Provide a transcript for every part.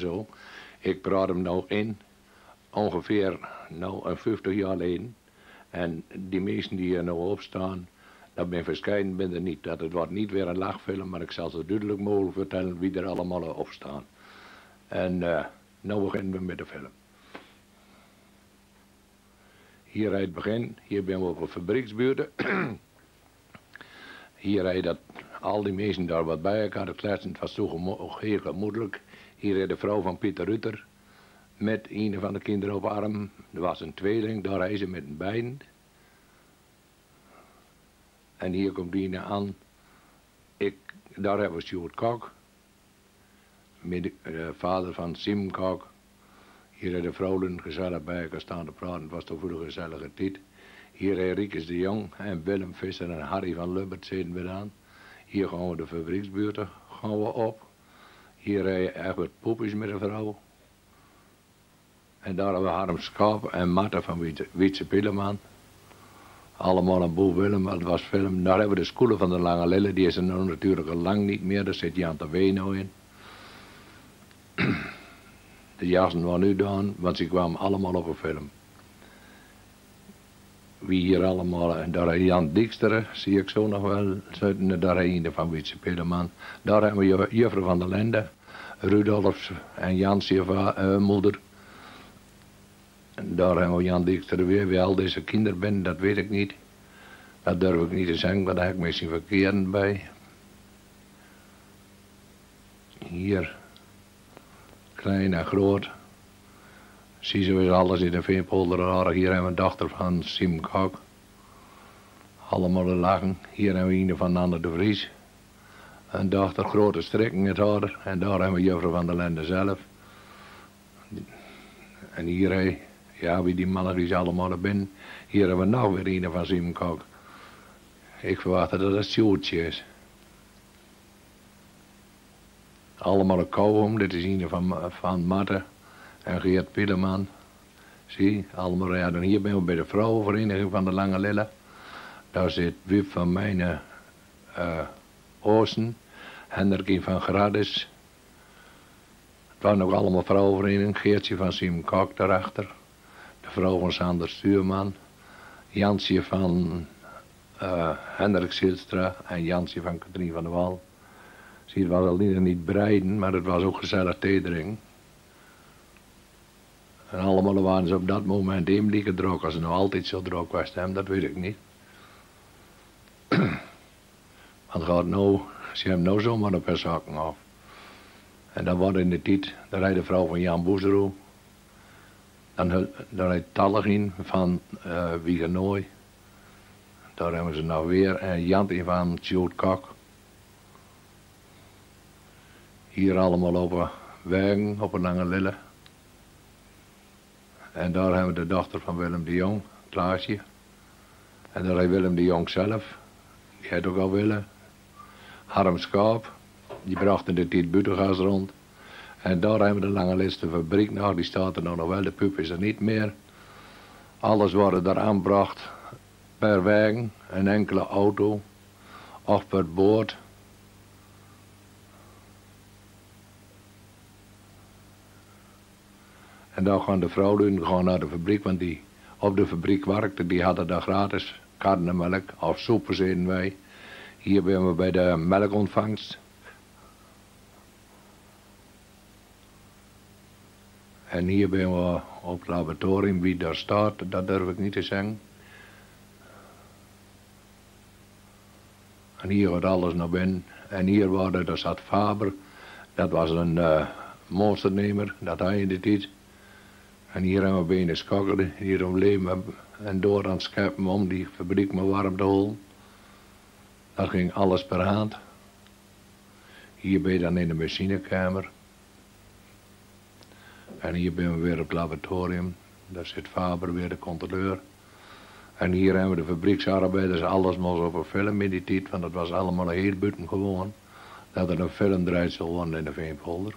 zo. Ik praat hem nou in, ongeveer nou een 50 jaar geleden. En die meesten die er nou op staan, dat ben verschijnen ben er niet. Dat het wordt niet weer een lachfilm, maar ik zal zo duidelijk mogelijk vertellen wie er allemaal op staan. En nou beginnen we met de film. Hier uit het begin, hier ben we op een fabrieksbuurt. Hier rijdt dat al die mensen daar wat bij elkaar gekletst. Het was toch heel gemoedelijk. Hier rijdt de vrouw van Pieter Rutter met een van de kinderen op arm. Er was een tweeling, daar rijdt ze met een bein. En hier komt die aan. Daar hebben we Sjoerd Kok, met de vader van Sim Kok. Hier rijdt de vrouwen gezellig bij elkaar staan te praten. Het was toch voor een gezellige tijd. Hier rijdt Riekes de Jong en Willem Visser en Harry van Lubbert zitten we aan. Hier gaan we de fabrieksbuurten gaan we op. Hier rijdt Egbert Poepjes met een vrouw. En daar hebben we Harm Schaap en Marta van Wietse Pilleman. Allemaal een boel Willem, het was film. Daar hebben we de Skoelen van de Lange Lille, die is er nou natuurlijk al lang niet meer. Daar zit Jan de Wee nou in. De jassen waren nu dan, want ze kwamen allemaal op een film. Wie hier allemaal, en daar is Jan Dijkster, zie ik zo nog wel, daar is een van Wietse Pilleman. Daar hebben we juffrouw van der Lende, Rudolfs en Jans moeder. En daar hebben we Jan Dijkster weer, wie al deze kinderen ben, dat weet ik niet. Dat durf ik niet te zeggen, want daar heb ik misschien verkeerd bij. Hier, klein en groot. Zie zo is alles in de Veenpolder. Hier hebben we een dochter van Sim Kok. Allemaal te lachen. Hier hebben we een van Anne de Vries. Een dochter, grote strekken met haar. En daar hebben we juffrouw van der Lende zelf. En hier, ja, wie die mannen die ze allemaal er binnen. Hier hebben we nog weer een van Sim Kok. Ik verwacht dat het Sjoerdje is. Allemaal een kauwom. Dit is een van Marten en Geert Pilleman. Zie, allemaal rijden. Hier ben we bij de vrouwenvereniging van de Lange Lille. Daar zit Wip van Mijne Oosten. Hendrik van Gradis. Het waren ook allemaal vrouwenverenigingen. Geertje van Sim Kok daarachter. De vrouw van Sander Stuurman. Jansje van Hendrik Zilstra en Jansje van Katrien van der Wal. Zie, het was al niet breiden, maar het was ook gezellig theedrinken. En allemaal waren ze op dat moment even droog. Als ze nou altijd zo droog was, dat weet ik niet. Want gaat nou, ze hebben nou zomaar een paar zaken af. En dan wordt in de tijd, dan rijdt de vrouw van Jan Boezeroe. Dan rijdt Tallegien van Wiegenooi. Daar hebben ze nou weer. En Jantje van Sjoerd Kok. Hier allemaal op een wagen, op een Lange Lille. En daar hebben we de dochter van Willem de Jong, Klaasje. En daar heeft Willem de Jong zelf, die had ook al willen. Harm Schaap, die bracht in de tijd buitengas rond. En daar hebben we de Lange Liste fabriek nog, die staat er nog wel, de pup is er niet meer. Alles wordt er aangebracht per wagen, een enkele auto, of per boord. En dan gaan de vrouwen gaan naar de fabriek, want die op de fabriek werkten, die hadden daar gratis karnemelk of soepen, zeiden wij. Hier zijn we bij de melkontvangst. En hier zijn we op het laboratorium, wie daar staat, dat durf ik niet te zeggen. En hier gaat alles naar binnen. En hier daar zat Faber, dat was een monsternemer, dat hij in de tijd. En hier hebben we bijna schokkelen, hier om leven en door aan het scheppen om die fabriek maar warm te houden. Dat ging alles per hand. Hier ben je dan in de machinekamer. En hier ben we weer op het laboratorium. Daar zit Faber weer, de controleur. En hier hebben we de fabrieksarbeiders, alles moest op een film in die tijd, want dat was allemaal heel buitengewoon. Dat er een film draait zou worden in de Veenpolder.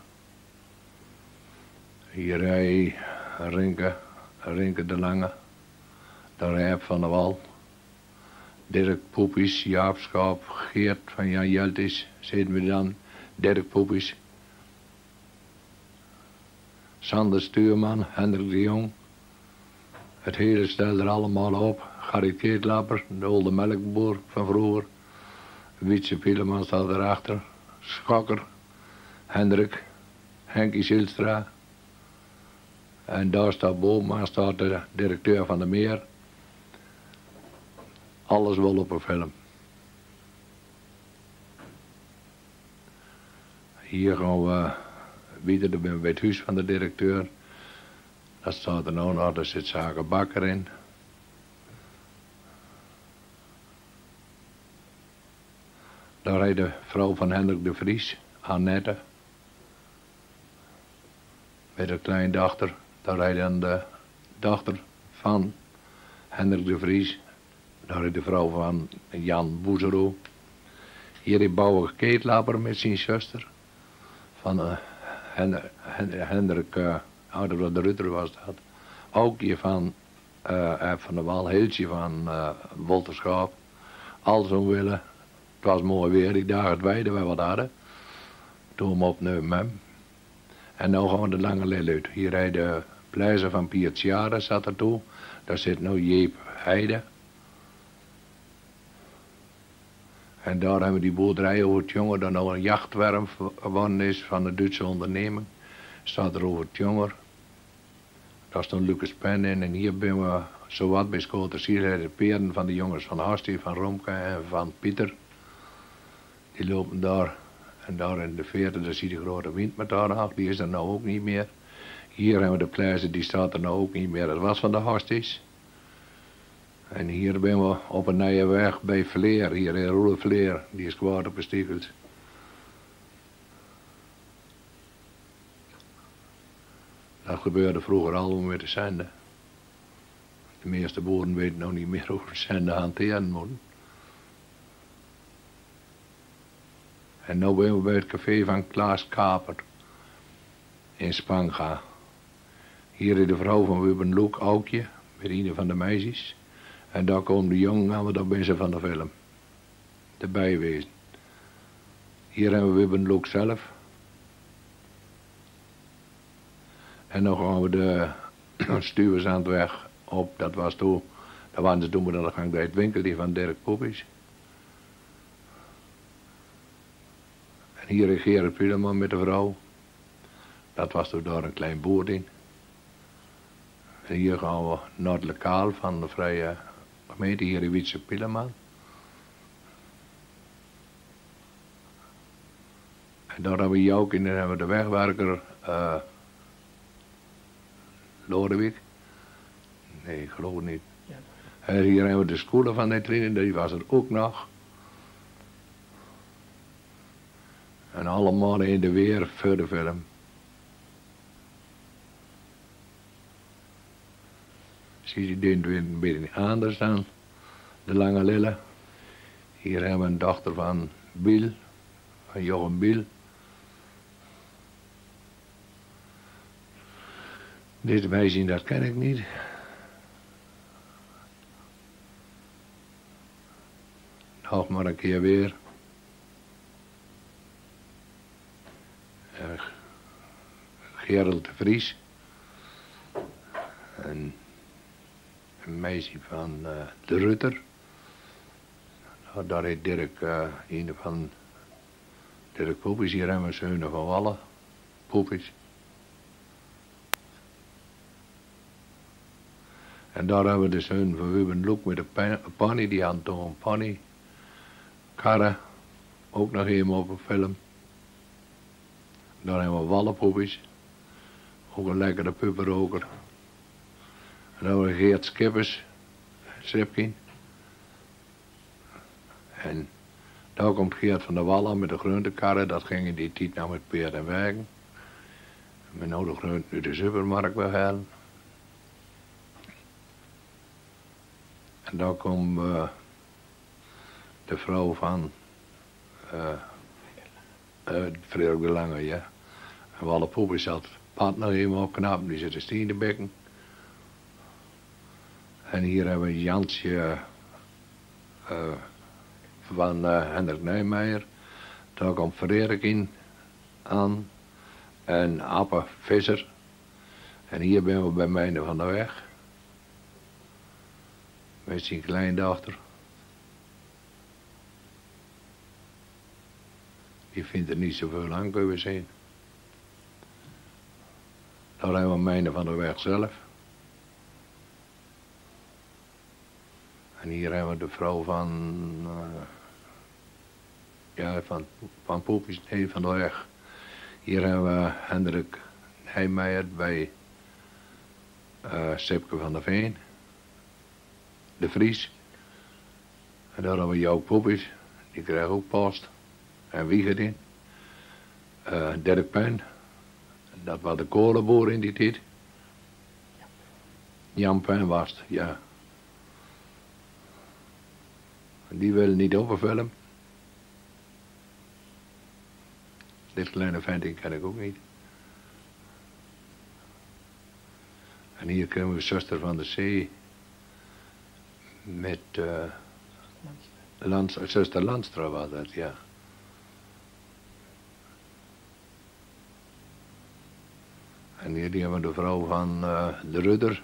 Hier rij Rinke de Lange, de Rijp van der Wal, Dirk Poepies, Jaap Schaap, Geert van Jan Jeltis, zitten we dan, Dirk Poepies. Sander Stuurman, Hendrik de Jong. Het hele stel er allemaal op. Garrit Keetlapper, de oude melkboer van vroeger. Wietse Pieleman staat erachter. Schokker, Hendrik, Henkie Zilstra. En daar staat bovenaan staat de directeur van de Meer. Alles wel op een film. Hier gaan we weer bij het huis van de directeur. Dat staat er nou nog, daar zit Zaken Bakker in. Daar rijdt de vrouw van Hendrik de Vries, Annette. Met een kleindochter. Daar rijdt dan de dochter van Hendrik de Vries. Daar rijdt de vrouw van Jan Boezero. Hier is Bouwer Keetlapper met zijn zuster. Van Hendrik, ouder de Rutter was dat. Ook hier van de Wal, Hiltje van Wolterschap. Alles omwille. Het was mooi weer, die dagen het weiden we wat hadden. Toen we opnemen hem. En nu gaan we de lange lel uit. Hier rijdt de pleizer van Piazziare zat er toe. Daar zit nu Jeep Heide. En daar hebben we die boerderij over het jongen, dat nou een jachtwerm gewonnen is van de Duitse onderneming. Staat er over het jongen. Daar stond Lucas Pen in en hier ben we zowat bij Schoters. Hier zijn de peren van de jongens van Hasti, van Romke en van Pieter. Die lopen daar. En daar in de veertig, daar zie je de grote wind met daar af. Die is er nou ook niet meer. Hier hebben we de pleizer, die staat er nou ook niet meer. Dat was van de Hasties. En hier ben we op een nieuwe weg bij Vleer. Hier in Roele Vleer. Die is kwaad opgestekeld. Dat gebeurde vroeger al met de zenden. De meeste boeren weten nog niet meer hoe de zenden hanteren moeten. En nu ben we bij het café van Klaas Kaper in Spanga. Hier is de vrouw van Wubben Loek, Aukje, met een van de meisjes. En daar komen de jongen aan, daar ben ze van de film. De bijwezen. Hier hebben we Wubben Loek zelf. En dan gaan we de stuwers aan het weg op, dat was toen. Daar waren ze toen bij de gang bij het winkel, die van Dirk Poepjes. En hier is Gerrit Pieleman met de vrouw. Dat was toen daar een klein boerding. En hier gaan we naar het lokaal van de vrije gemeente, hier in Wietse Pieleman. En daar hebben we Jouk in, en hebben we de wegwerker Lodewijk. Nee, ik geloof het niet. Ja. En hier hebben we de scholen van de trainen, die was er ook nog. En allemaal in de weer voor de film. Zie je die weer een beetje anders dan de lange lille. Hier hebben we een dochter van Biel, van Jochem Biel. Dit meisje, dat ken ik niet. Nog maar een keer weer. Gerald de Vries. En een meisje van de Rutter. Nou, daar is Dirk, een van Dirk Poepjes. Hier hebben we zeunen van Wallen. Poepjes. En daar hebben we de zoon van Wubben Loek met de Panny, die had toch een Panny. Karre, ook nog helemaal op een film. Daar hebben we Wallenpoepjes. Ook een lekkere puppenroker. En dan hebben we Geert Skippers, Sripkin. En daar komt Geert van der Wallen met de groentekarren. Dat ging in die tijd nou met peer en wagen. We nou de groenten uit de supermarkt weghalen. En daar komt de vrouw van Frederik de Lange, ja. En Wallenpoepjes zat pad nog helemaal knap, die zit in Steendebekken. En hier hebben we Jansje van Hendrik Nijmeijer. Daar komt Frederik in aan. En Appe Visser. En hier ben we bij Mijne van der Weg. Met zijn kleindochter. Die vindt er niet zoveel aan, kunnen we zien. Daar hebben we Mijne van der Weg zelf. En hier hebben we de vrouw van Poepjes, nee, van der Weg. Hier hebben we Hendrik Heijmeijer bij Sipke van der Veen. De Vries. En daar hebben we Joop Poepjes, die krijgt ook post. En Wiegerdin. Dirk Pen. Dat was de kolenboer in die tijd. Jan Pen was het, ja. Die wil niet overvullen. Dit kleine ventje ken ik ook niet. En hier kunnen we zuster van de zee. Met zuster Landstra was dat, ja. En hier die hebben we de vrouw van de Rudder.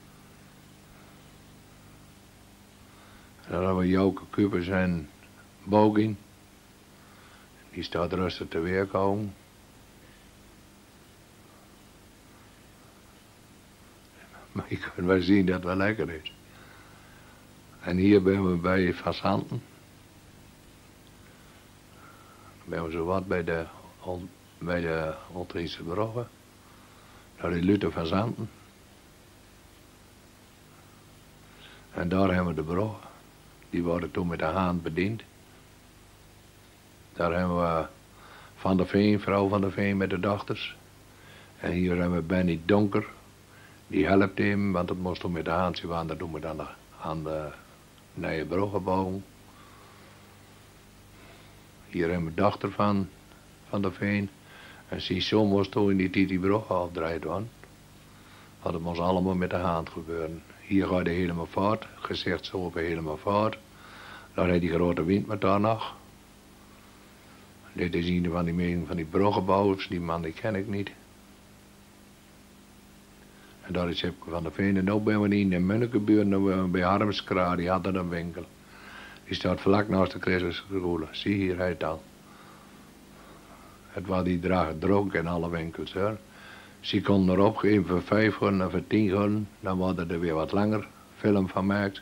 En dan hebben we Jouke Kupers en Bogin. Die staat rustig te weerkomen. Maar je kunt wel zien dat het wel lekker is. En hier ben we bij Van Zanten. Dan ben we zo wat bij de Oltrijnse Brugge. Daar is Luther van Zanten. En daar hebben we de brug. Die worden toen met de haan bediend. Daar hebben we Van der Veen, vrouw Van der Veen met de dochters. En hier hebben we Benny Donker. Die helpt hem, want het moest toen met de haan zijn, dat doen we dan aan de nieuwe bruggen bouwen. Hier hebben we de dochter van der Veen. En zijn zoon moest toen in die tijd die brug afdraaid worden. Want het moest allemaal met de hand gebeuren. Hier gaat hij helemaal voort, gezegd zo op helemaal voort. Daar heeft die grote wind met daar nog. Dit is een van die meningen van die bruggenbouwers, die man die ken ik niet. En daar is Sipke van der Veen. En nu ben we in de Munnekenbuurt, bij Harmskra, die had er een winkel. Die staat vlak naast de Christusschule. Zie hier hij het al. Het was die dragen dronk in alle winkels hoor. Ze konden erop geven voor 5 gulden en voor 10 gulden. Dan worden er weer wat langer film van gemaakt.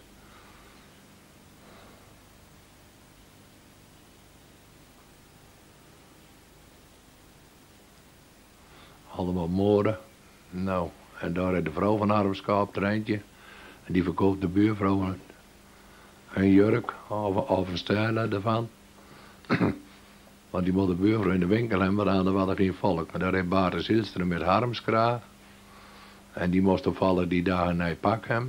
Allemaal moorden. Nou, en daar is de vrouw van Armskaap, treintje. En die verkoopt de buurvrouw een jurk of een stijl ervan. Want die moet de buurvrouw in de winkel hebben, maar dan was er geen volk. Maar daar heeft Baarten Zilsteren met Harmskra. En die moest opvallen die dagen naar pak hem.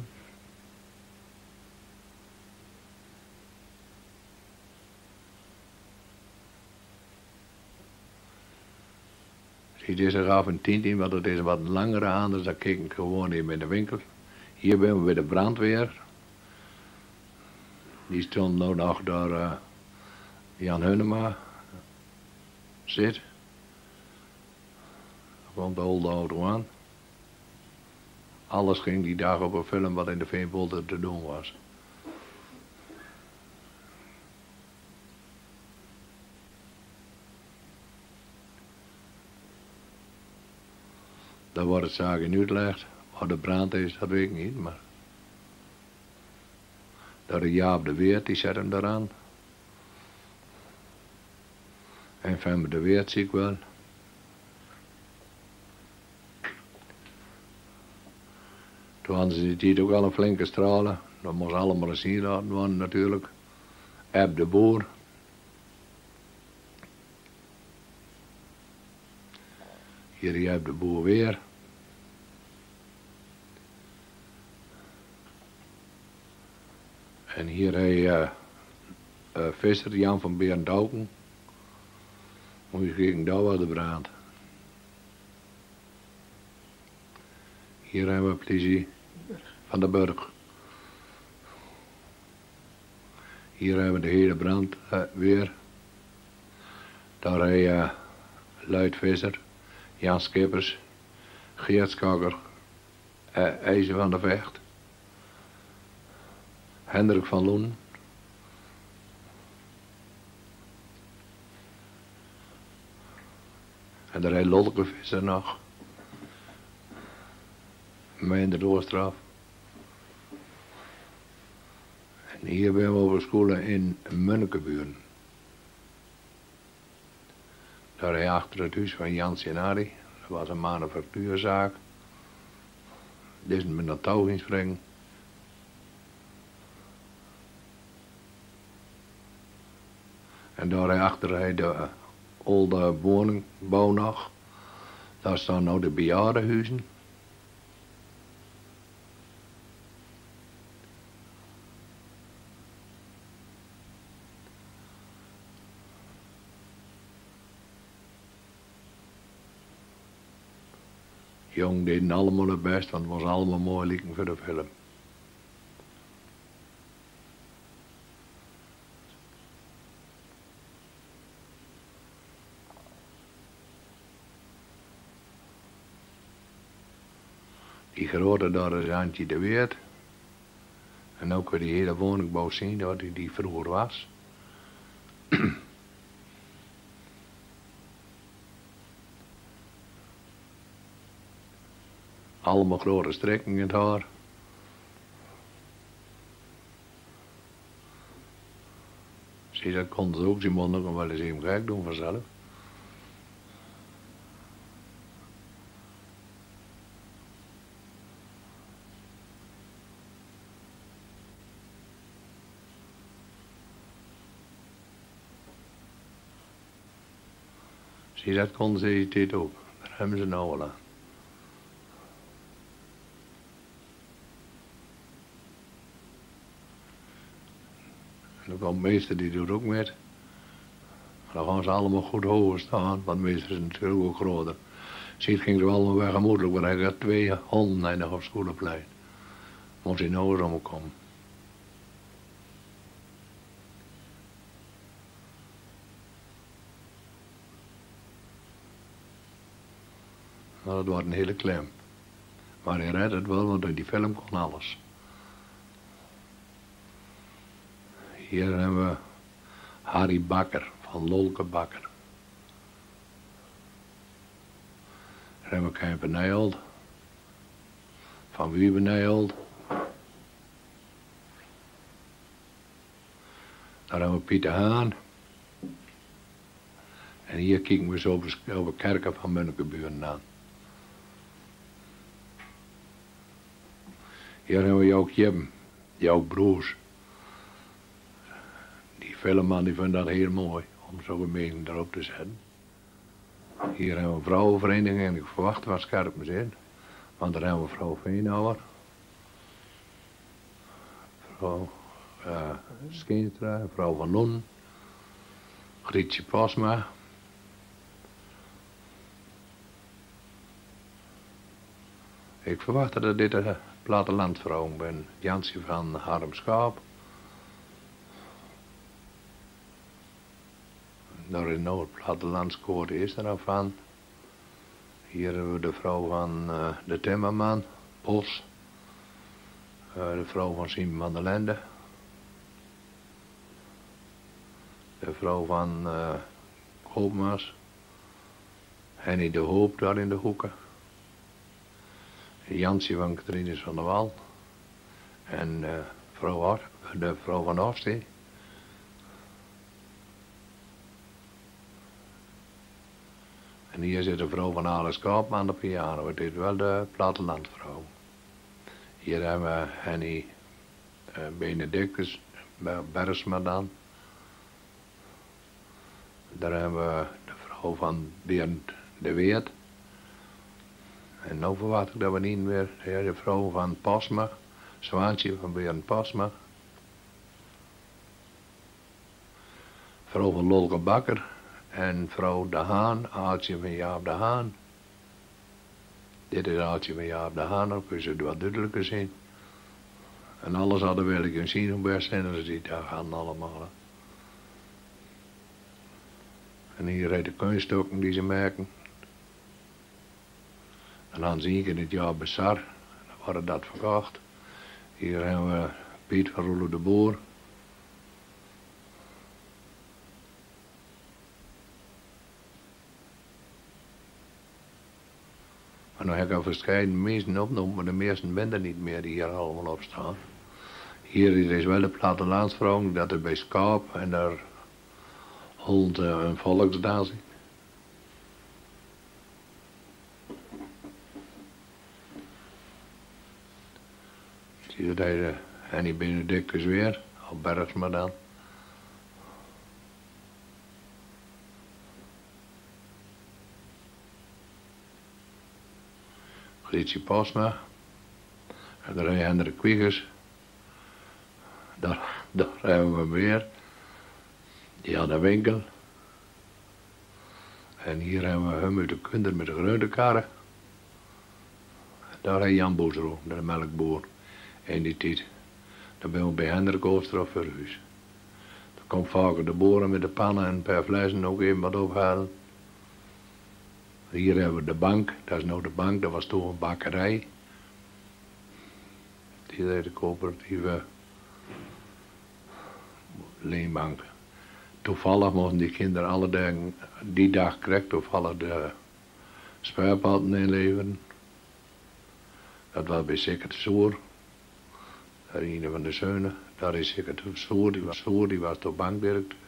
Ziet is er af een tint in, want het is wat langere aan, dus dan kijk ik gewoon in met de winkel. Hier ben we bij de brandweer. Die stond nou nog door Jan Hunnema zit. Er kwam de oude auto aan. Alles ging die dag op een film wat in de Veenpolder te doen was. Daar wordt het zaken uitgelegd. Waar de brand is, dat weet ik niet, maar... Daar de Jaap de Weert, die zet hem eraan. En Femke de Weert zie ik wel. Toen hadden ze die tijd ook al een flinke stralen. Dat moest allemaal eens hier laten worden natuurlijk. Eb de Boer. Hier die Eb de Boer weer. En hier hij visser Jan van Beerendauken. Moet je kijken, daar was de brand. Hier hebben we politie van de Burg. Hier hebben we de hele brand weer. Daar hij Luid Visser, Jan Skippers, Geert Skakker, IJzer van der Vecht. Hendrik van Loen. En daar rijdt Lolke Visser nog. Mij de doorstraf. En hier ben we over school in Munnekeburen. Daar rij achter het huis van Jans en Harry. Dat was een manufactuurzaak. Deze met dat touw ging springen. En daar achter hij de oude woningbouw nog. Daar staan nou de bejaardenhuizen. Jong deden allemaal het best, want het was allemaal mooi lieken voor de film. Die grote daar is Antje de Weert. En ook weer die hele woningbouw zien, dat die vroeger was. Allemaal grote strekkingen in het haar. Zie, dat kon het ook, die man ook wel eens even gek doen vanzelf. Zie, dat konden ze dit ook. Daar hebben ze nou al aan. En dan kwam meester, die doet ook met. Dan gaan ze allemaal goed hoog staan, want meester is natuurlijk ook groter. Zie, het ging ze allemaal weg gemoedelijk, maar hij had 2 honden nog op schoolplein. Moest hij nou eens omkomen. Nou, dat was een hele klem. Maar hij redde het wel, want in die film kon alles. Hier hebben we Harry Bakker, van Lolke Bakker. Daar hebben we Keiper Nijholt, van Wiebe Nijholt. Daar hebben we Pieter Haan. En hier kijken we zo over kerken van Munnekeburen aan. Hier hebben we Jook Jim, jouw broers. Die filmman die vindt dat heel mooi, om zo'n gemeen erop te zetten. Hier hebben we een vrouwenvereniging en ik verwacht wat scherp in. Want daar hebben we vrouw Veenhouwer. Vrouw Skeenstra, vrouw van Loen. Grietje Pasma. Ik verwacht dat dit een plattelandvrouw ben. Jansje van Harmschaap. Daar in nou het plattelandskoor is er nog van. Hier hebben we de vrouw van de timmerman, Bos. De vrouw van Simon van der Lende. De vrouw van Koopmaas. Henny de Hoop daar in de hoeken. Jansje van Katrines van der Wal. En de vrouw van Oostzee. En hier zit de vrouw van Alice Koopman aan de piano. Het is wel de plattelandvrouw. Hier hebben we Henny Benedictus, Bersma dan. Daar hebben we de vrouw van Bernd de Weert. En nu verwacht ik dat we niet meer de vrouw van Pasma, Zwaantje van Bernd Pasma. Vrouw van Lolke Bakker. En vrouw De Haan, Aaltje van Jaap De Haan. Dit is Aaltje van Jaap De Haan, dan kun je het wat duidelijker zien. En alles hadden we willen zien hoe best zijn ze die daar gaan allemaal. Hè. En hier rijden de kunststukken die ze merken. En dan zie ik in het jaar Bizar, dat worden dat verkocht. Hier hebben we Piet van Roelof de Boer. Maar nu heb ik al verschillende mensen opgenomen, maar de meesten zijn er niet meer die hier allemaal op staan. Hier is wel de plattelandsvrouw, dat is bij Skaap en daar holt een volksdans. Zie je dat Henny Benedictus weer, op Bergsma dan. Grietje Posma. En daar heb je Hendrik Kwiegers. Daar hebben we weer. Die had een winkel. En hier hebben we hem uit de Kunder met de groentekarren. Daar heb je Jan Boezero, de melkboer. In die tijd. Dan ben we bij Hendrik Oosterhof voor huis. Dan komt vaker de boeren met de pannen en per flessen ook even wat ophalen. Hier hebben we de bank, dat is nou de bank, dat was toen een bakkerij. Die deed de coöperatieve leenbank. Toevallig mochten die kinderen alle dagen, die dag kreeg toevallig de spuipaden inleveren. Dat was bij Sikkert Soer. Daar een van de zeunen, daar is Sikkert Soer, die was de bankdirecteur.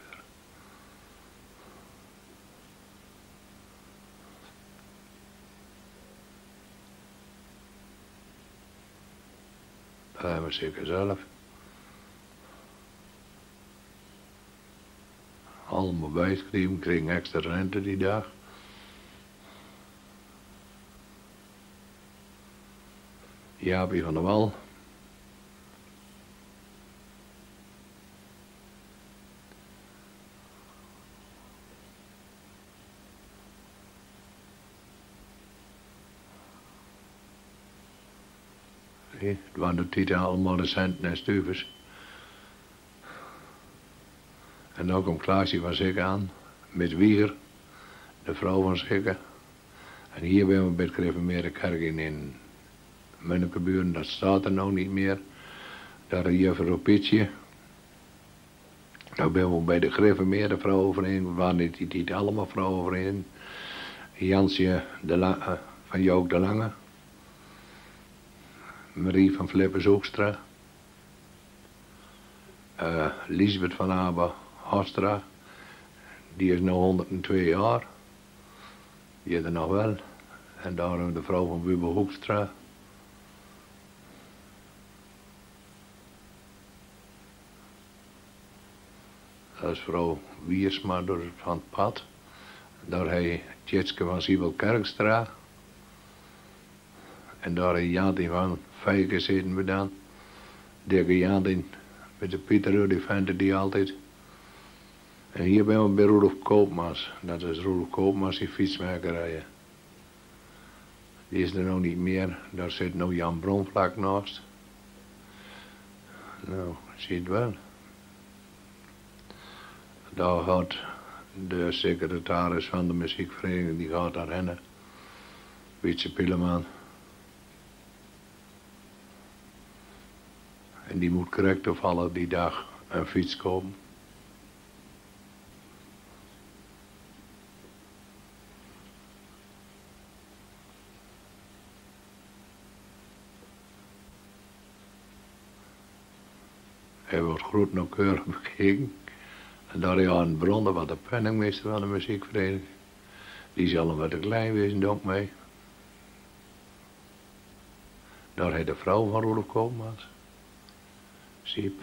Dat hebben we zeker zelf. Allemaal bijschreven, kregen extra rente die dag. Jaapie van der Wal. Het waren de titel allemaal de centen en stuvers. En dan komt Klaasje van Sikke aan, met Wieger, de vrouw van Sikke. En hier ben we bij het gereformeerde kerk in Munnekeburen, dat staat er nou niet meer. Daar hier voor een pitje. Nou ben we bij de gereformeerde vrouwenvereniging, we waren niet allemaal vrouwenvereniging. Jansje van Jook de Lange. Marie van Flippers Hoekstra. Lisbeth van Aba Hostra. Die is nu 102 jaar. Die is er nog wel. En daar hebben we de vrouw van Wubbe Hoekstra. Dat is vrouw Wiersma door van het pad. Daar heb je Tjitske van Siebel Kerkstra. En daar heb je Jantin van Fijke zitten we dan. Dirk Jantin met de Pieter, die venten die altijd. En hier ben we bij Rudolf Koopmans. Dat is Rudolf Koopmans, die fietsmakerijen. Die is er nou niet meer. Daar zit nou Jan Bronvlak naast. Nou, zie je het wel. Daar gaat de secretaris van de muziekvereniging, die gaat daar rennen. Wietse Pilleman. En die moet correct toevallig die dag een fiets kopen. Hij wordt goed nauwkeurig bekeken. En daar is aan Bronde, wat de penningmeester van de muziekvereniging. Die zal hem wat te klein wezen, denk mee. Daar heeft de vrouw van Rudolf Koopmans. Siep.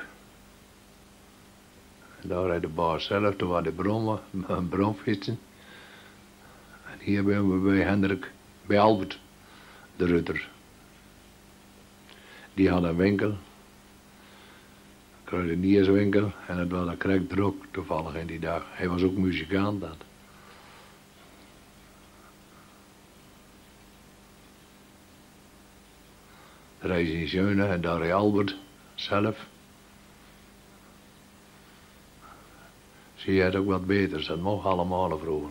En daar heeft de baas zelf, toen waren de bromfietsen. En hier ben we bij Hendrik, bij Albert, de Rutter. Die had een winkel. Kruidenierswinkel en het was een krek druk toevallig in die dag. Hij was ook muzikant dat. Daar is in Zeune en daar is Albert zelf. Zie je het ook wat beter, dat mocht allemaal vroeger.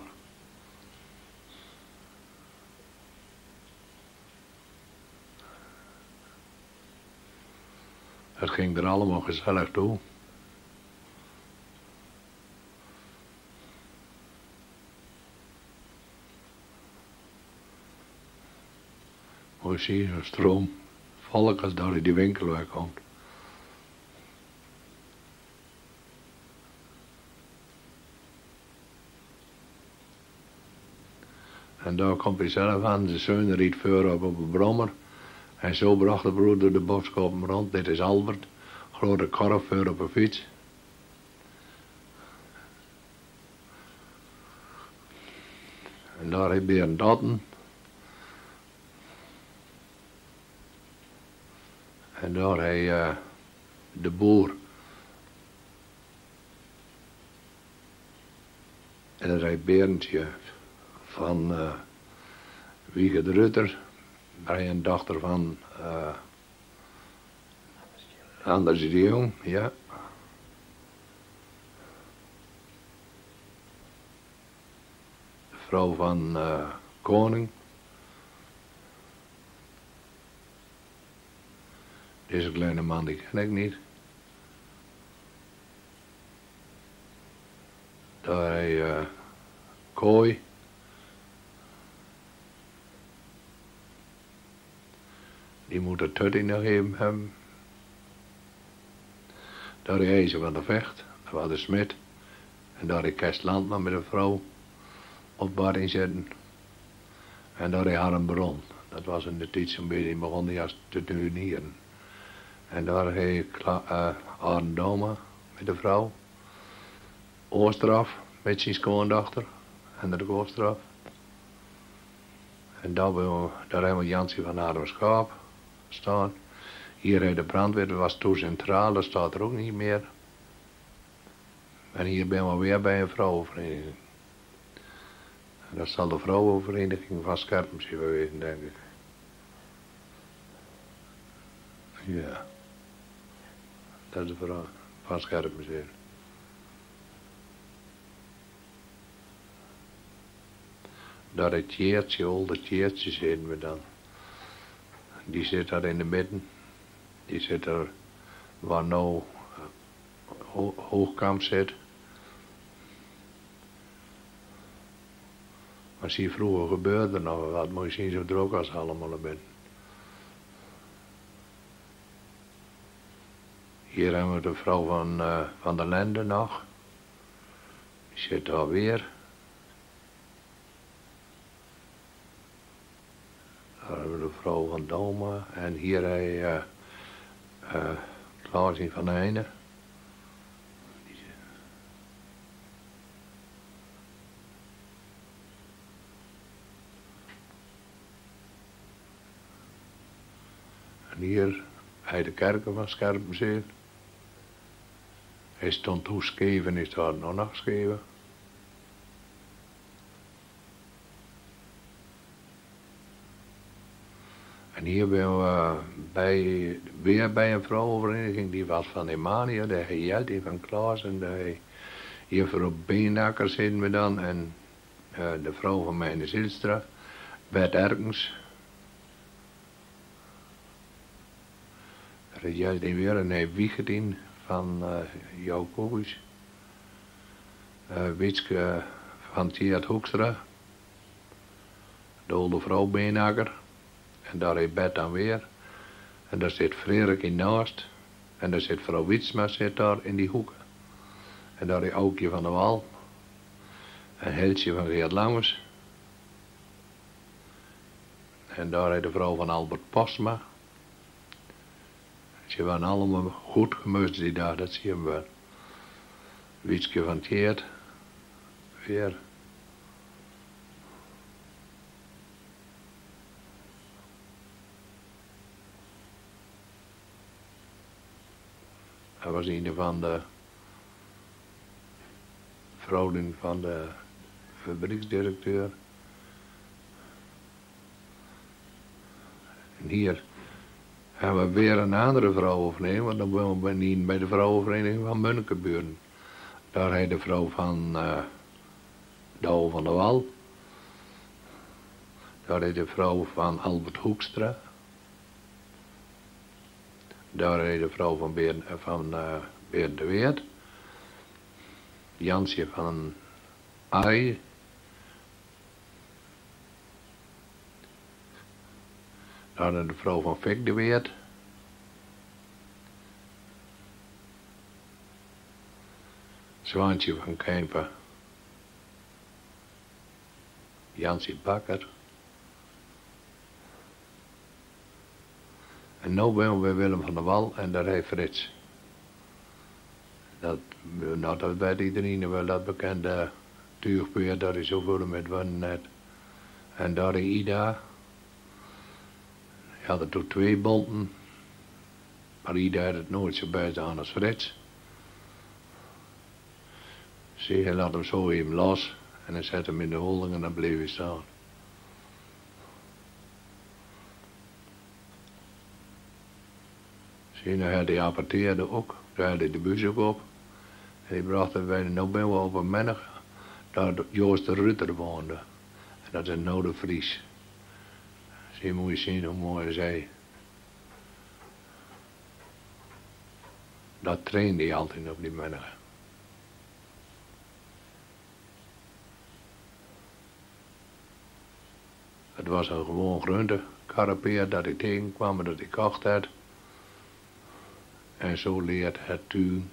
Het ging er allemaal gezellig toe. Mooi zie je, een stroom volk als daar in die winkel wegkomt. En daar komt hij zelf aan, de zoon riet voor op een brommer. En zo bracht de broeder de boodschap rond, dit is Albert. Grote korf voor op een fiets. En daar heb je een datten. En daar hij de boer. En dat hij Berendje van Wiege de Rutter. Hij een dochter van Anders de Jong, ja. De vrouw van Koning. Deze kleine man die ken ik niet. Daar hij Kooi. Die moet er tutty nog even hebben. Daar hij ze van de Vecht, dat was de Smit. En daar hij Kerst Landman met een vrouw op baring zitten. En daar hij Harm Bron. Dat was in de tijd zo'n beetje, die begon hij als te tuinieren. En daar hij Arne Doma met de vrouw. Oosteraf met zijn schoondochter. En de Oosteraf. En daar hebben we Jansje van Ademschaap staan. Hier heeft de brandweer, dat was toen centraal, dat staat er ook niet meer. En hier ben we weer bij een vrouwenvereniging. En dat zal de vrouwenvereniging van Scherpenzeel weten, denk ik. Ja. Dat is de vrouw van Scherpenzeel. Daar het Tjeertje, oude Tjeertje zitten we dan. Die zit daar in de midden. Die zit er waar nou Hoogkamp zit. Maar zie vroeger gebeurde nog wat, moet je zien zo druk als allemaal er binnen. Hier hebben we de vrouw van der Lende nog. Die zit daar weer. Daar hebben we de vrouw van Doma. En hier hij Klaasje van Heijnen. En hier hij de kerken van Scherpenzeel. Hij stond toeschreven, is daar nog geschreven. En hier ben we weer bij een vrouwenvereniging, die was van Emania, de heer Jelti van Klaas en de hier voor op Beenakker zitten we dan. En de vrouw van mijn Zilstra, Bert Erkens. Er is Jelti weer en hij Wiegedien van Jo Kogus. Witske van Tjeerd Hoekstra. De oude vrouw Beenakker. En daar heeft Bert dan weer. En daar zit Frederik in naast. En daar zit vrouw Witsma zit daar in die hoeken. En daar is Aukje van der Wal. En Heltje van Geert Lammers. En daar is de vrouw van Albert Postma. Ze waren allemaal goed gemust die daar, dat zien we wel. Wietske van Tjeerd. Weer. Hij was een van de vrouwen van de fabrieksdirecteur. En hier hebben we weer een andere vrouwenvereniging, want dan ben we niet bij de vrouwenvereniging van Munnekenburen. Daar heeft de vrouw van Douwe van der Wal. Daar is de vrouw van Albert Hoekstra. Daar reed de vrouw van Berend de Weert. Jansje van Arie. Daar de vrouw van Fik de Weert. Zwaantje van Kempen. Jansje Bakker. En nu ben we bij Willem van der Wal en daar heeft Frits. Dat weet iedereen wel, dat bekende tuigpeer, dat is zoveel met wonen net. En daar is Ida. Je had er toen 2 bonten. Maar Ida had het nooit zo best aan als Frits. Hij laat hem zo even los en hij zet hem in de holding en dan bleef hij staan. Zie, nou had hij apparteerde ook, daar had hij de bus ook op. En die bracht het bij, nou ben we op een mennig, daar Joost de Rutter woonde. En dat is nou de Vries. Zie, moet je zien hoe mooi hij zei. Dat trainde hij altijd op die mennig. Het was een gewoon groente karapeer dat ik tegenkwam en dat ik kocht had. En zo leert het tuin.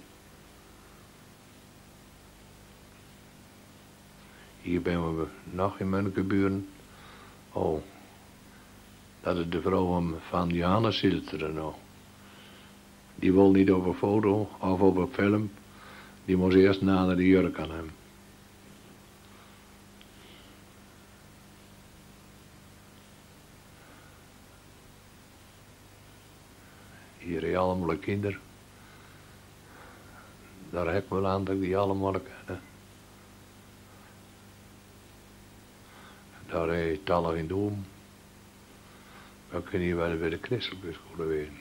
Hier ben we nog in Munnekeburen. Oh, dat is de vrouw van Johannes Silteren nou. Die wil niet op een foto of op een film. Die moest eerst nader de jurk aan hem. Hier is allemaal kinderen. Daar heb ik wel aan dat ik die allemaal ken. Daar is tallig in Doom. Dan kun je wel bij de christelijke scholen weten.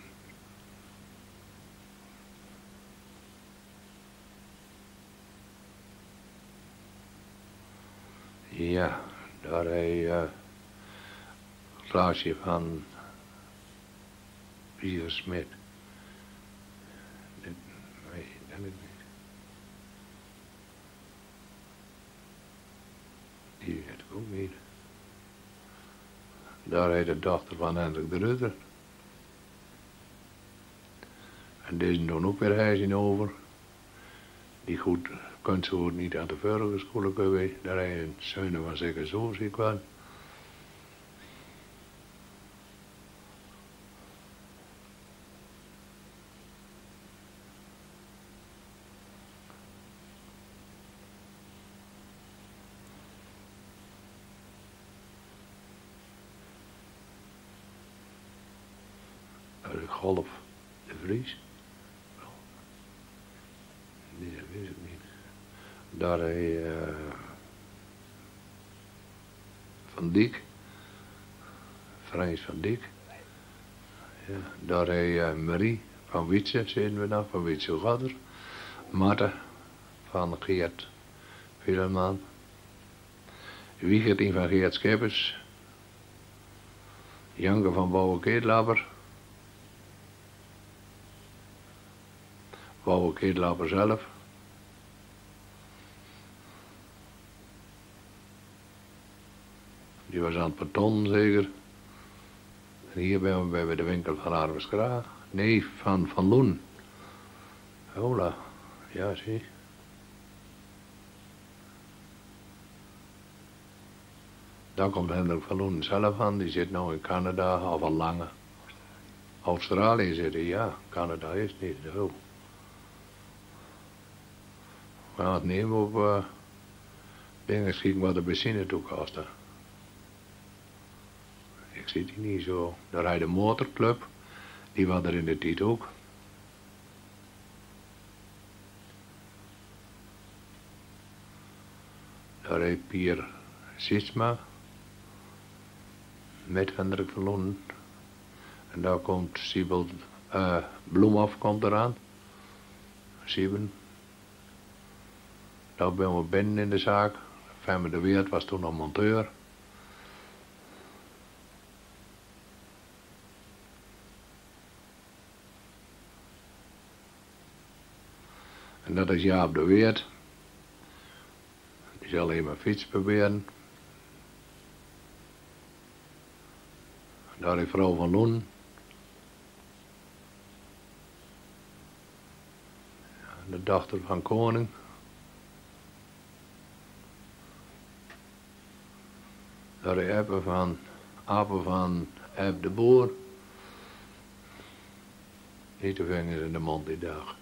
Ja, daar is een glaasje van Pieter Smit. Nee, dat is niet. Die weet ik ook niet. Daar heet de dochter van Hendrik de Rutter. En deze doen ook weer huizen over. Die goed kunt zo goed niet aan de vorige school komen. Daar is een zoon van zeker zo, zie ik wel. Golf de Vries. Nee, dat wist ik niet. Daar is Van Dijk. Frans van Dijk. Ja, daar is Marie van Wietse, zitten we nog, van Wietse Gadder. Marta van Geert Wilhelman. Wiegertien van Geert Scheppers. Janke van Bouwe Keetlapper. Bouwe Keetlapper zelf. Die was aan het beton zeker. En hier ben we bij de winkel van Arves Kraag. Nee, van Loen. Hola, ja zie. Daar komt Hendrik van Loen zelf aan. Die zit nou in Canada of al lange. Australië zit hij, ja. Canada is niet zo. We gaan het nemen op dingen schieten wat de benzine toe kosten. Ik zie die niet zo. Daar rijdt de motorclub. Die was er in de tijd ook. Daar rijdt Pier Sitsma. Met Hendrik van Loen. En daar komt Siebel Bloemhof komt eraan. Sieben. Daar ben we binnen in de zaak. Femme de Weert was toen nog monteur. En dat is Jaap de Weert. Die zal alleen maar fiets proberen. Daar is vrouw van Loen. De dochter van Koning. Daar is Apen van Eb de Boer. Niet de vingers in de mond die dag.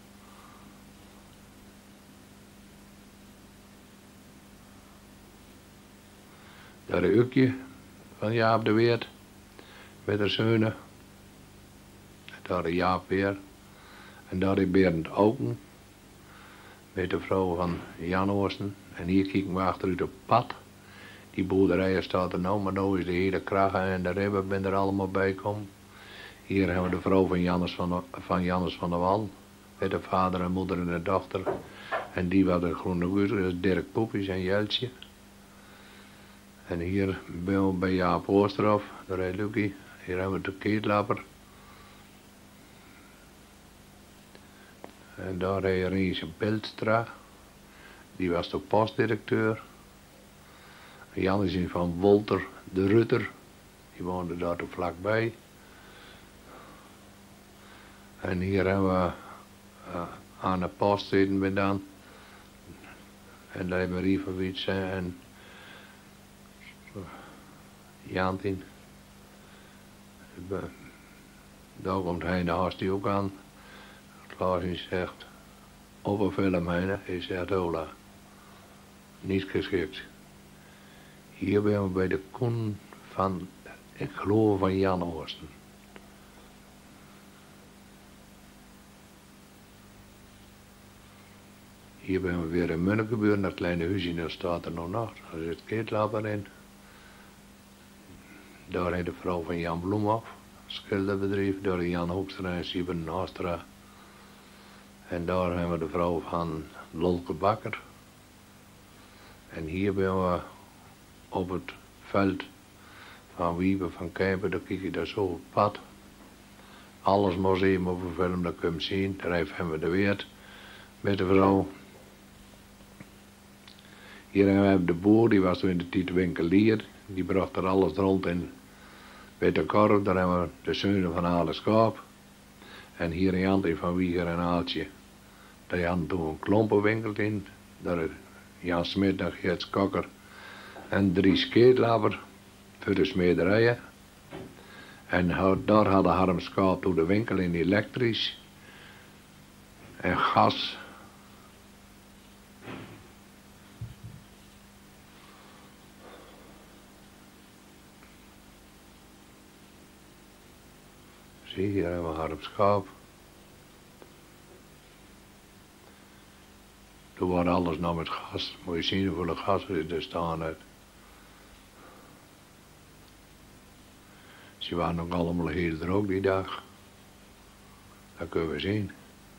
Daar is Ukje van Jaap de Weert. Met haar zonen. Daar is Jaap weer. En daar is Berend Auken. Met de vrouw van Jan Oosten. En hier kijken we achteruit op pad. Die boerderijen staat er nou, maar nu is de hele kragen en de ribben ben er allemaal bij komen. Hier hebben we de vrouw van Jannes van der Wal. Met de vader en moeder en de dochter. En die wat de groene guur, dat is Dirk Poepjes en Jeltje. En hier ben we bij Jaap Oosterhof, daar is Lucie. Hier hebben we de keetlapper. En daar is Riese Beltstra. Die was de postdirecteur. Jan is van Wolter de Rutter. Die woonde daar toch vlakbij. En hier hebben we Anne Post zitten we dan. En daar hebben we Rievewits en Jantien. Daar komt hij de haast ook aan. Klaas zegt, op een film heen, hij zegt hola. Niet geschikt. Hier ben we bij de Koen van, ik geloof van Jan Oosten. Hier ben we weer in Munnekebuurt, dat kleine huisje, daar staat er nog. Daar zit keetlapper in. Daar is de vrouw van Jan Bloemhoff, schilderbedrijf. Daar is Jan Hoekstra en Sieben Nastra. En daar hebben we de vrouw van Lolke Bakker. En hier ben we op het veld van Wiebe van Kijpen, daar kijk je daar zo op het pad. Alles museum op een film, dat kun je zien. Daar hebben we de Weert met de vrouw. Hier hebben we de boer, die was toen in de tijd winkelier. Die bracht er alles rond in bij de korf. Daar hebben we de zonen van Ale Schaap. En hier in Jan van Wieger en Aaltje. Daar hadden toen een klompenwinkel in. Daar is Jan Smit en Geert Kokker. En Dries Keetlapper voor de smederijen. En daar hadden Harm Schaap toen de winkel in elektrisch. En gas. Zie, hier hebben we Harm Schaap. Toen was alles nog met gas. Moet je zien hoeveel gas er staan uit. Ze waren ook allemaal heel droog die dag. Dat kunnen we zien.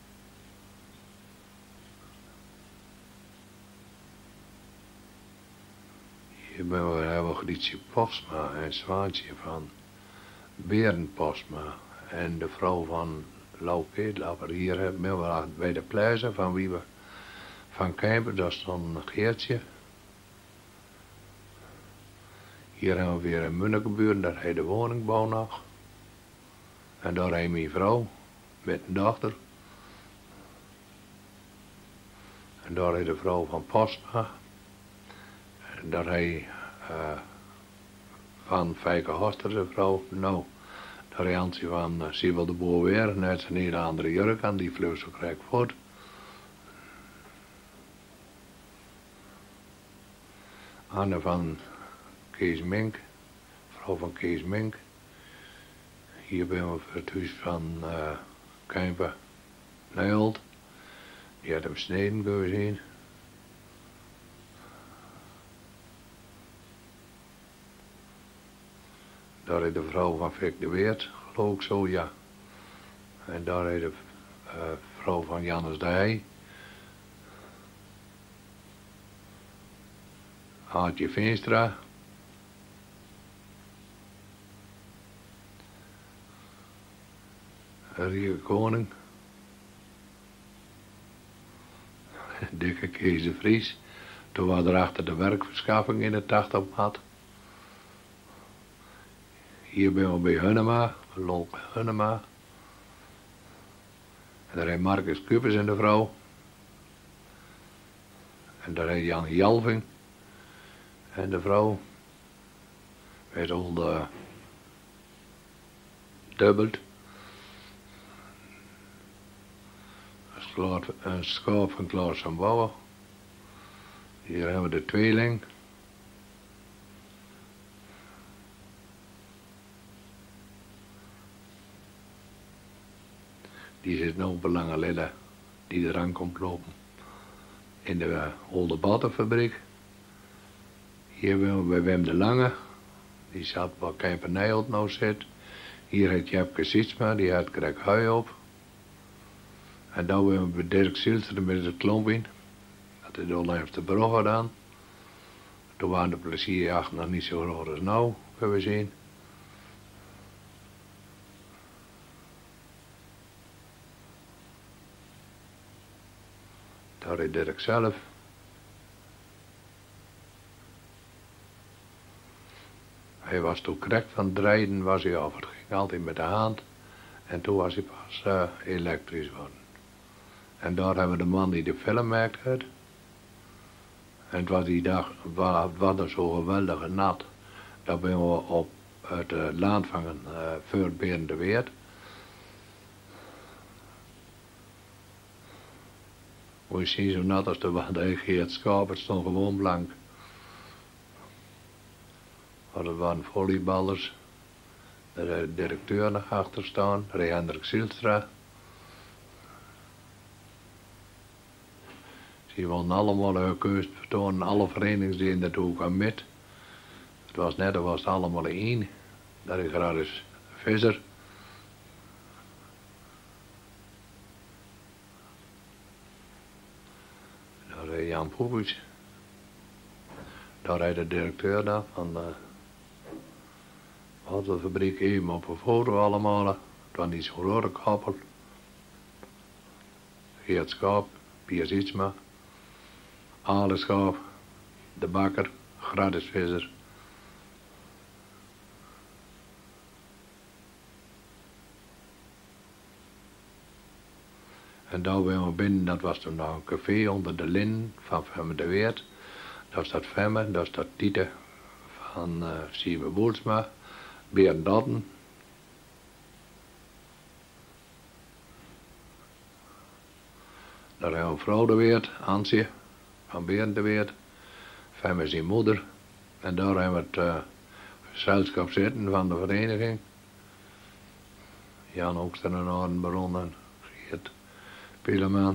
Hier hebben we Grietje Postma en Zwaantje van Berend Postma. En de vrouw van Lau Keetlapper. Hier hebben we bij de Pleizer van Wiebe van Kijpen, dat is dan Geertje. Hier hebben we weer een Munnekebuurt, daar heeft de woningbouw nog. En daar heeft mijn vrouw met een dochter. En daar heeft de vrouw van Postma. En daar heeft van Fijke Hoster de vrouw. Nou, daar heeft Antje van Siebel de Boer weer, net een hele andere jurk aan, die vleug zo krijg voort. Anne van Kees Mink, vrouw van Kees Mink. Hier ben we voor het huis van Kijpen Nijholt. Die had hem sneden kunnen zien. Daar is de vrouw van Fik de Weert, geloof ik zo, ja. En daar is de vrouw van Jannes de Heij. Haartje Veenstra. Rieke Koning. Dikke Kees de Vries. Toen was er achter de werkverschaffing in de 80 had. Hier ben we bij Hunnema, Lolke Hunnema. En daar heeft Marcus Kuppers en de vrouw. En daar heeft Jan Jalving en de vrouw. Met al de dubbeld. Een schaap van Klaas van Bouwen. Hier hebben we de tweeling. Die zit nog op een lange lille die eraan komt lopen. In de Olde Battenfabriek. Hier hebben we bij Wim de Lange. Die zat waar Kemper Nijholt nou zit. Hier heeft Jepke Sietsma, die had Greg Hui op. En dan hebben we bij Dirk Silster met het klomp in. Dat is al even de brug gedaan. Toen waren de plezierjachten nog niet zo groot als nou, kunnen we zien. Daar is Dirk zelf. Hij was toen correct van het rijden, was hij af. Het ging altijd met de hand. En toen was hij pas elektrisch geworden. En daar hebben we de man die de film maakte. En het was die dag, wat er zo geweldige nat. Daar ben we op het land van Veurberend de Weert. Moet je zien, zo nat als de wand, het schaap, het stond gewoon blank. Maar dat waren volleyballers. Daar is de directeur nog achter staan, Hendrik Silstra. Ze wilden allemaal hun keus vertonen, alle verenigingen dat ook aan met. Het was net, er was allemaal één. Daar is gratis Visser. Daar is Jan Poepies. Daar is de directeur dan van de fabriek even op een foto allemaal. Het was niet zo'n rode koppel. Geert Schaap, Piers Ietsma. Ale Schaap, de bakker, gratis Visser. En daar ben we binnen, dat was toen nog een café onder de Lin van Femme de Weert. Daar staat Femme, daar staat Tiete van Siebe Boelsma, Berend Datten. Daar hebben we vrouw de Weert, Ansje van Berend de Weert. Femme is zijn moeder. En daar hebben we het gezelschap zitten van de vereniging. Jan Hoekster en Arenbaron en Geert Pieleman.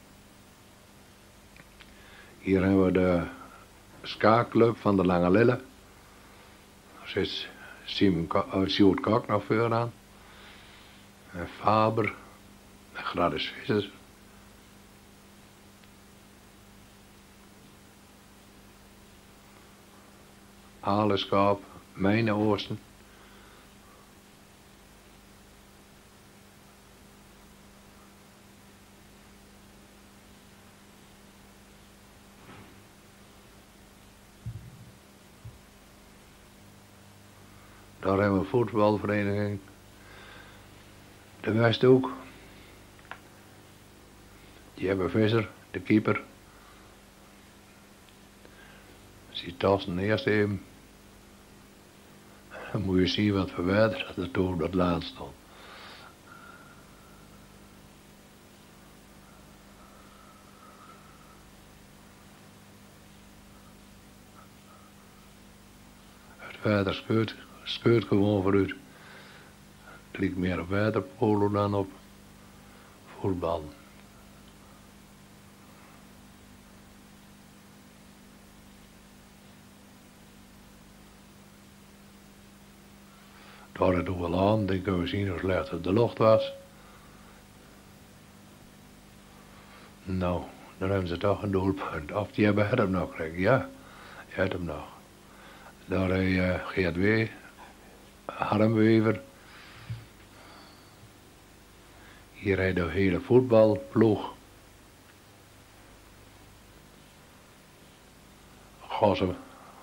Hier hebben we de skaakclub van de Lange Lille. Daar zit Sjoerd Kok nog vooraan. En Faber. En gratis Visser. Aleskaap, Mijne Oosten. Daar hebben we een voetbalvereniging. De Westhoek. Die hebben Visser, de keeper. Zie Tassen eerst even. Dan moet je zien wat voor water dat er toen op dat laatst stond. Het water scheurt gewoon vooruit. Het lijkt meer op waterpolo dan op voetbal. Daar het ook wel aan, dan kunnen we zien hoe slecht het de lucht was. Nou, dan hebben ze toch een doelpunt. Of die hebben het hem nog gekregen, ja. Je hebt hem nog. Daar is Geert W. Harmwever. Hier heeft de hele voetbalploeg. Gossen.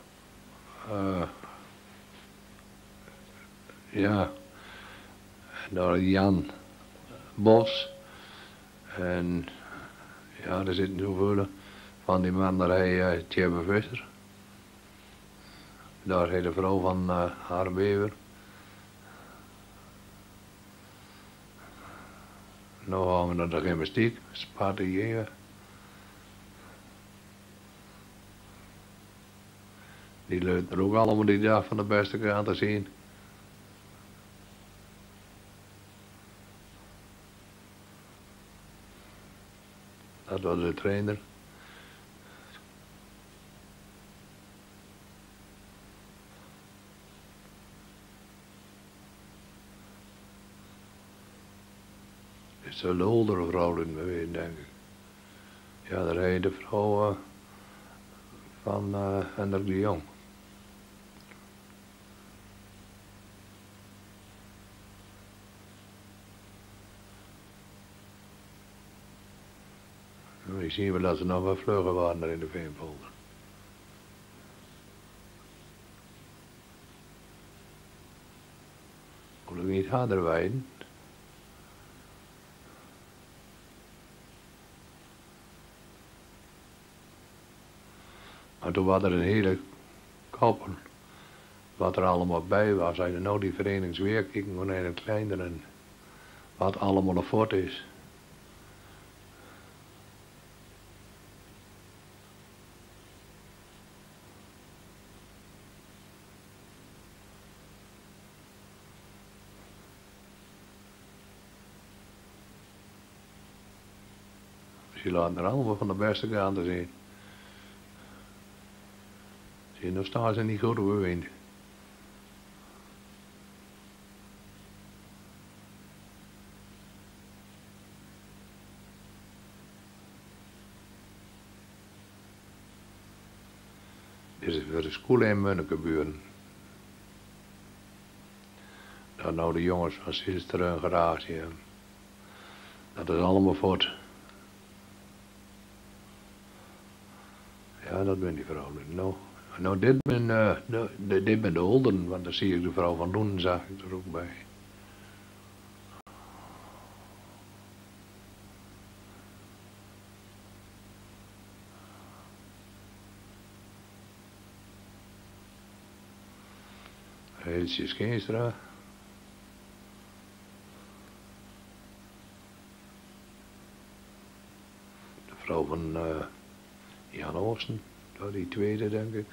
Ja. En daar Jan Bos. En ja, er zitten zoveel van die man, daar hij Tjebbe Visser. Daar heet de vrouw van haar Bever. Nou gaan we naar de gymnastiek, Sparta geven. Die leuten er ook allemaal die dag van de beste kant te zien. Dat was de trainer. Het is de oudere vrouw in me, denk ik. Ja, daar heet de vrouw van Hendrik de Jong. Nu zien we dat ze nog wat vlugger waren daar in de Veenpolder. Moet ik niet harder wijden? Maar toen was er een hele koppel. Wat er allemaal bij was. Als je nou die verenigingsweer kijkt, gewoon een kleiner en wat allemaal een fort is. Dus je laat er allemaal van de beste kanten zien. Zie je, nog staan ze niet goed beweend. Dit is voor de school in Munnekeburen. Daar nou de jongens van Silster een garage hebben. Dat is allemaal voort. Ja, dat ben die vrouw. Nou, dit ben de Olden, want daar zie ik de vrouw van Loenen, zag ik er ook bij. Heeltje Scheenstra. De vrouw van Jan Oosten, die tweede denk ik.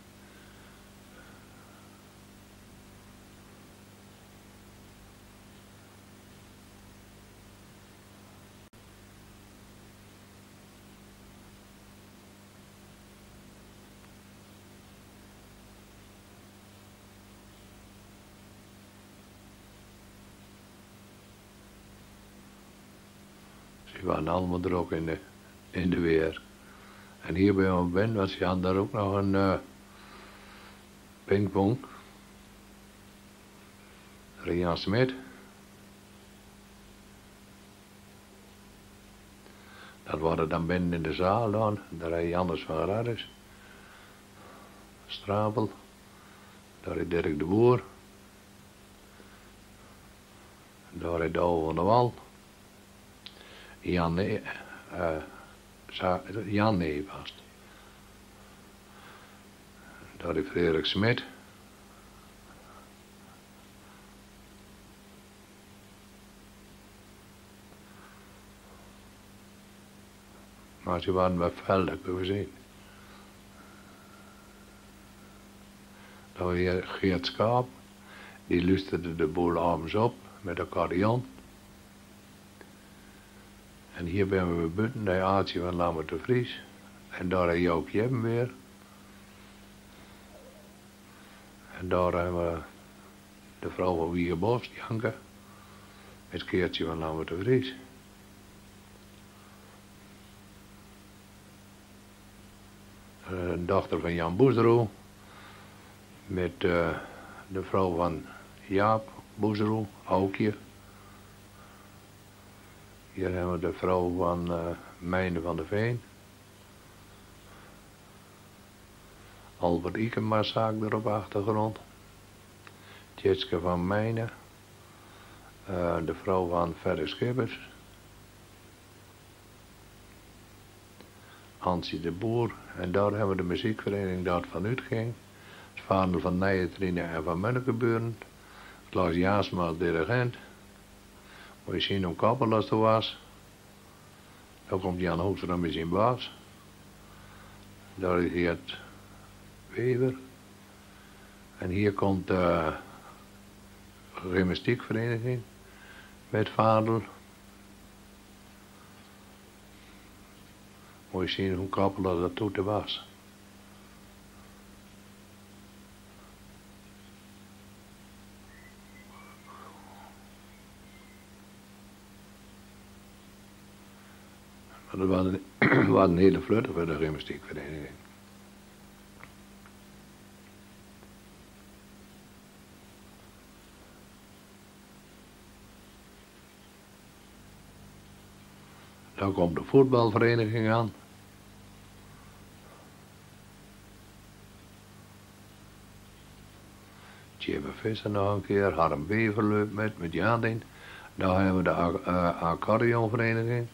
Ze waren allemaal er ook in de weer. En hier bij ons ben was Jan daar ook nog een pingpong. Rian Smit. Dat waren dan binnen in de zaal dan. Daar heb je Anders van Radis. Strapel. Daar is Dirk de Boer. Daar is Douwe van der Wal. Jan Nee was het. Daar is Frederik Smit. Maar ze waren met velden, kunnen we zien. Daar was Geert Schaap. Die luisterde de boel abends op met accordeon. En hier ben we buiten, bij Aartje van Lambert de Vries. En daar heb je ook Jebben weer. En daar hebben we de vrouw van Wiegerbos, Janke. Met Keertje van Lambert de Vries. Een dochter van Jan Boezero. Met de vrouw van Jaap Boezero, Aukje. Hier hebben we de vrouw van Mijne van der Veen. Albert Ikema's zaak er op achtergrond. Tjitske van Mijnen. De vrouw van Ferry Schippers. Hansie de Boer. En daar hebben we de muziekvereniging dat van uitging. Het vader van Nijentrine en van Munnekeburen. Klaas Jaasma als dirigent. Moet je zien hoe kappel als er was. Dan komt Jan Hoekstra met zijn baas. Daar is het Wever. En hier komt de gymnastiekvereniging met vader. Moet je zien hoe kappel dat toen was. Maar dat was een hele flutte voor de gymnastiekvereniging. Dan komt de voetbalvereniging aan. Tjebe Visser nog een keer, Harm Beverleut met Jan in. Dan hebben we de accordeonvereniging.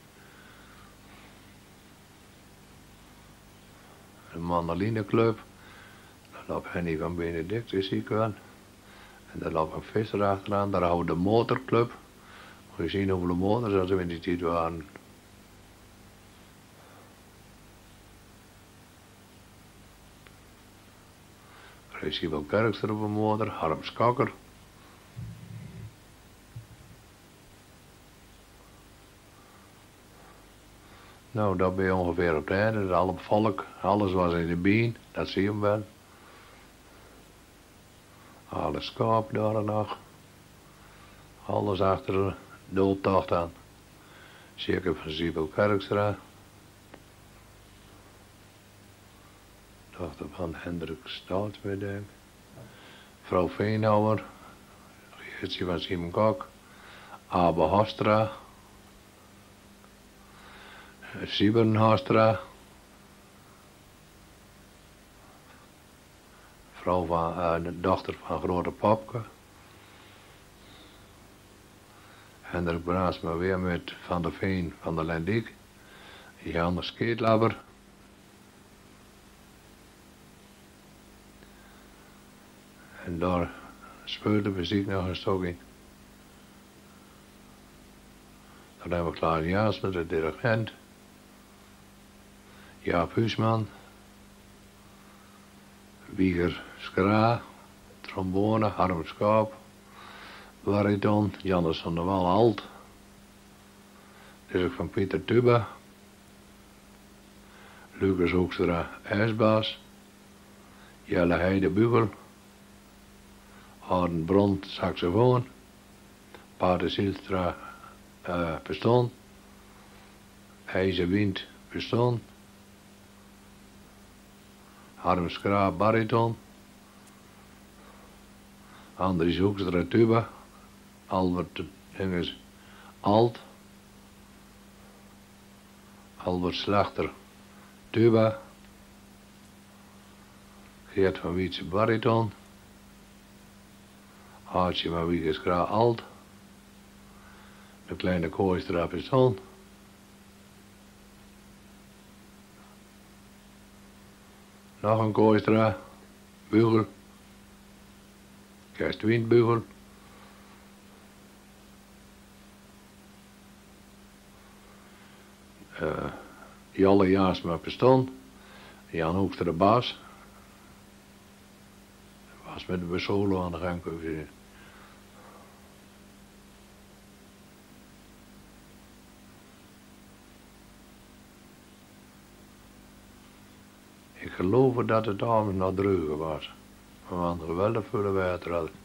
De Mandolineclub. Dan loopt Henny van Benedict, is ziek wel. En dan loopt een Visser achteraan. Daar houden we de motorclub. Moet je zien hoeveel motors als we in die tijd waren. Recibel Kerkster op een motor, Harm Skakker. Nou, dat ben je ongeveer op het einde. Dus alle volk, alles was in de bien, dat zie je hem wel. Alle schaap daar nog. Alles achter de dooltocht aan. Zeker van Sibel Kerkstra. Dochter van Hendrik Stoutswedem. Vrouw Veenhouwer. Geertje van Simon Kok. Abe Hostra. Siebern Hostra. Vrouw van, de dochter van Grote Popke. Hendrik Braasma weer met Van der Veen van der Lendiek. Jan Skeetlabber. En daar speelt de muziek nog een stuk in. Dan hebben we Klaas Jaasma, de dirigent. Jaap Huisman. Wieger Skra. Trombone, Harm Schaap. Bariton, Jannes van der Wal alt. Dirk van Pieter Tuba. Lucas Hoekstra, ijsbaas. Jelle Heide Bugel. Aden Bront, saxofoon. Pater Silstra, pistoon. IJzer Wind, pistoon. Harm Skra, bariton. Andries Hoekstra, tuba. Albert Hengers, alt. Albert Slachter, tuba. Geert van Wietse, bariton. Hartje van Wiegers Skra, alt. De kleine Kooistra, pistoon. Nog een Kooistra, bugel. Kerstwind, bugel. Jalle Jaasma, pistoon. Jan Hoekstra, baas. Was met de solo aan de gang. Ik geloof dat het avond nog droger was. We hadden geweldig veel water hadden.